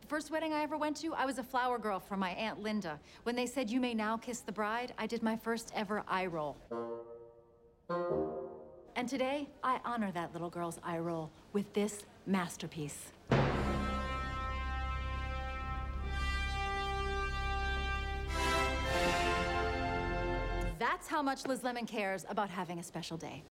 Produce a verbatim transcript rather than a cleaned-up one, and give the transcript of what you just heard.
first wedding I ever went to, I was a flower girl for my Aunt Linda. When they said, "You may now kiss the bride," I did my first ever eye roll. And today, I honor that little girl's eye roll with this masterpiece. That's how much Liz Lemon cares about having a special day.